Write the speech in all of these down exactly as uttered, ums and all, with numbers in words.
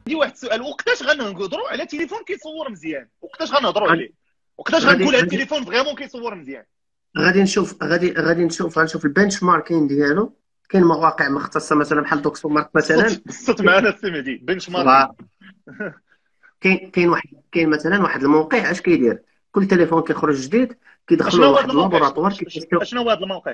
عندي واحد السؤال، وقتاش غنهضروا على تليفون كيصور مزيان؟ وقتاش غنهضروا غادي عليه؟ وقتاش غادي غنقول هذا غادي التليفون فريمون كيصور مزيان؟ غادي نشوف غادي غادي نشوف غنشوف البنش ماركين ديالو. كاين مواقع مختصه مثلا بحال دوكسو مارك مثلا. الصوت الصوت معنا السي مهدي، بنش ماركين. صباح. كاين كاين واحد كاين مثلا واحد الموقع اش كيدير، كل تليفون كيخرج جديد اشنو كيدخلوا هو هذا لواحد الموقع؟ اللابوراتوار كيتيستيو. اشنو هو هذا الموقع؟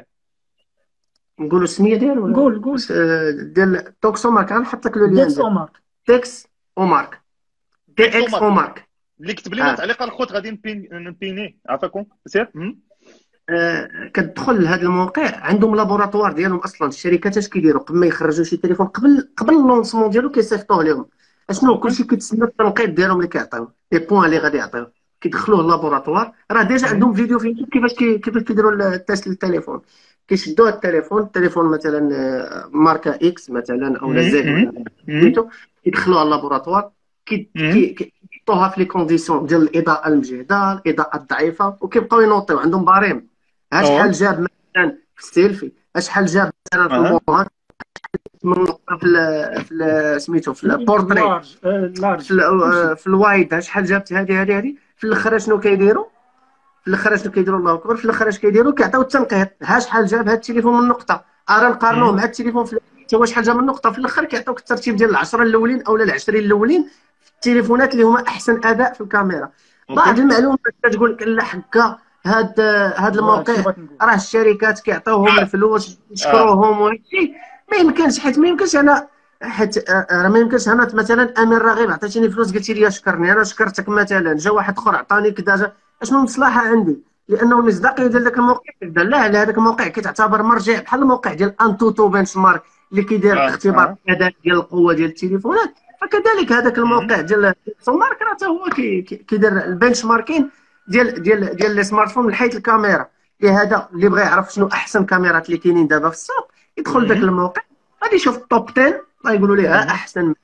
نقولوا السميه ديالو ولا؟ قول قول. آه، ديال دوكسو مارك. غنحط لك لو ليان ديكس ديالو. اومار. تكس او مارك. تي ديكسو اكس او مارك مارك. اللي كتب لنا اه تعليق الخوت غادي نبين نبينيه. عافاكم سير. مم. آه، كتدخل لهذا الموقع، عندهم لابوراتوار ديالهم اصلا. الشركات اش كيديروا قبل ما يخرجوا شي تليفون، قبل قبل اللونسمون ديالو كيصيفطوه لهم. اشنو اوكي. كلشي كيتسنى التنقيط ديالهم اللي كيعطيو لي بوين اللي غادي يعطيو. كيدخلوه اللابوراتوار، راه ديجا مم. عندهم فيديو فيه كيفاش كي كيفاش كيديروا التيست للتليفون. كيشدوا التليفون التليفون مثلا آه، ماركه اكس مثلا او لا مم. زد مم. ولا مم. سميتو. كيدخلوها اللابوراتوار، كي مم. كي كيحطوها في لي كونديسيون ديال الاضاءه المجهده، الاضاءه الضعيفه، وكيبقاو ينوطيو. عندهم باريم، ها شحال اه جاب مثلا في السيلفي، شحال جاب مثلا في اه الموهات، من نقطه في ال في ال- سميتو في البورتري، لارج آه، في لارج كلشي. ال في الوايد، شحال جابت هذه هذه هذه. في الاخر شنو كيديروا؟ في الاخر شنو كيديروا؟ الله اكبر. في الاخر اش كيديروا؟ كيعطيو التنقيط. ها شحال جاب هذا التليفون من نقطه، ارا نقارنوه مم. مع التليفون في حتى هو شحال جاب من نقطه. في الاخر كيعطيوك الترتيب ديال العشره الاولين او ال العشرين الاولين في التليفونات اللي هما احسن اداء في الكاميرا. بعض اوكي. المعلومات كتقول لك لا حكا، هاد هاد هو هادشي الموقع بغيت نقول. راه الشركات كيعطيوهم اه الفلوس اه يشكروهم وهادشي. ما يمكنش، حيت ما يمكنش انا، حيت آه، راه ما يمكنش انا مثلا امير راغب عطيتيني فلوس قلتي لي شكرني، انا شكرتك مثلا، جا واحد اخر عطاني كذا، جا- اشنو المصلحه عندي؟ لانه المصداقيه ديال ذاك الموقع كتبان لا على هذاك الموقع، كيتعتبر مرجع بحال الموقع ديال انتوتو بنش مارك اللي كيدير اه اختبار اه. الاداء ديال القوه ديال التليفونات. فكذلك هذاك مم. الموقع ديال سومارك راه حتى هو كي- كي- كيدير البنش ماركين ديال ديال ديال لي سمارت فون من حيث الكاميرا. لهذا اللي بغى يعرف شنو احسن كاميرات اللي كاينين دابا في السوق يدخل لذاك مم. الموقع، غادي يشوف التوب عشرة غايقولوا ليه ها مم. احسن.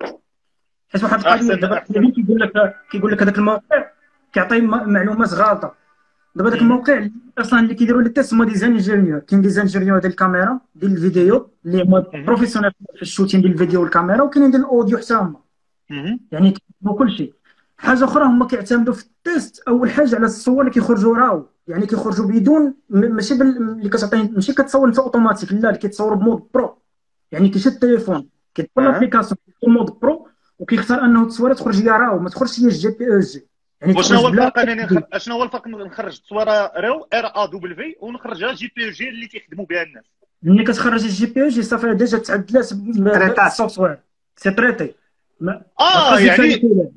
حيت واحد القضيه احسن دابا احسن. كيقول لك كيقول لك هذاك الموقع كيعطي م- معلومات غلطه. دابا داك مم. الموقع اصلا اللي كيديروا لي تيست هما دي زانجينيور. كاين دي زانجينيور ديال الكاميرا ديال الفيديو اللي هما مم. بروفيسيونيل في الشوتين ديال الفيديو والكاميرا، وكاينين ديال الاوديو حتى هما. مم. يعني كيفهموا كلشي. حاجه اخرى هما كيعتمدوا في التيست اول حاجه على الصور اللي كيخرجوا راو، يعني كيخرجوا بدون م- ماشي بال... اللي كتعطي ماشي كتصور انت اوتوماتيك، لا اللي كيتصور بمود برو. يعني كيشد التليفون كيدخل اه. لابليكاسيون في مود برو وكيختار انه التصويره تخرج هي راو، ما تخرجش هي الجي بي او جي، يعني وشنو هو تخرج بلا. الفرق انني نخرج شنو هو الفرق نخرج تصويره رو ار ا دبليو ونخرجها جي بي جي اللي تيخدموا بها الناس؟ ملي كتخرج الجي بي او جي صافي ديجا تعدلات تريطات. بالسوفت وير، سي تريتي. ما ما اه بقاش يعني الكاليتي.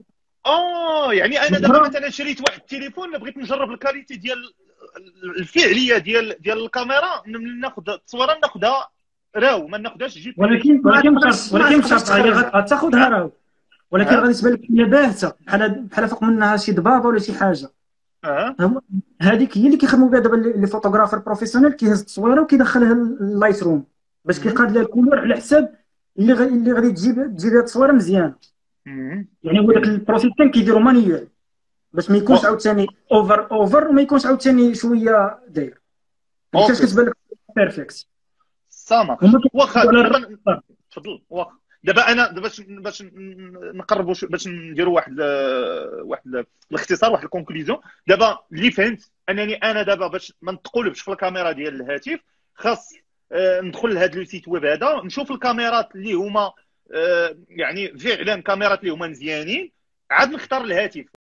اه يعني انا دابا مثلا شريت واحد التليفون بغيت نجرب الكاليتي ديال الفعليه ديال ديال الكاميرا، ناخذ التصويره ناخذها راو، ما ناخذهاش جي بي جي. ولكن ما ولكن تقدرش بشرط ما ولكن تقدرش بشرط غادي تخرجها. غتاخذها اه راهو. ولكن اه غادي تبان لك هي باهته بحال بحال فوق منها شي ضبابه ولا شي حاجه. اه. هما- هذيك هي اللي كيخدموا بها دابا لي لي فوتوغرافر بروفيسيونيل. كيهز التصويره وكيدخلها اللايت روم باش مم. كيقاد لها الكولور على حساب اللي غادي اللي غادي تجيب تجيب لها التصويره مزيانه. مم. يعني هو داك مم. البروسيس كان كيديروا مانيوال باش ما يكونش و- عاوتاني اوفر اوفر وما يكونش عاوتاني شويه داير. ما كانش اوكي كتبان لك بيرفكت. سا مارش. هما واخا كيعتمدوا على دابا ن- الرقم. تفضل. واخا دابا انا دابا باش باش نقربوا شو- باش نديروا واحد ال- واحد ال- الاختصار، واحد الكونكلوزيون. دابا اللي فهمت انني انا دابا باش ما نتقلبش في الكاميرا ديال الهاتف، خاص آه، ندخل لهذا لو سيت ويب هذا، نشوف الكاميرات اللي هما آه، يعني فعلا كاميرات اللي هما مزيانين، عاد نختار الهاتف.